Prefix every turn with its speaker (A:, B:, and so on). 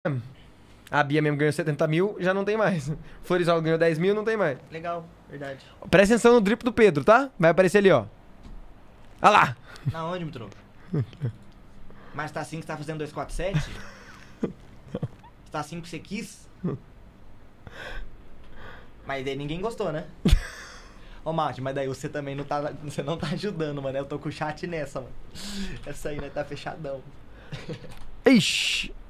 A: A Bia mesmo ganhou 70 mil, já não tem mais. Florizal ganhou 10 mil, não tem mais.
B: Legal, verdade.
A: Presta atenção no drip do Pedro, tá? Vai aparecer ali, ó. Olha lá.
B: Na onde, meu troco? Mas tá assim que você tá fazendo 247? Tá assim que você quis? Mas daí ninguém gostou, né? Ô, Mate, mas daí você também não tá. Você não tá ajudando, mano. Eu tô com o chat nessa, mano. Essa aí, né? Tá fechadão.
A: Ixi.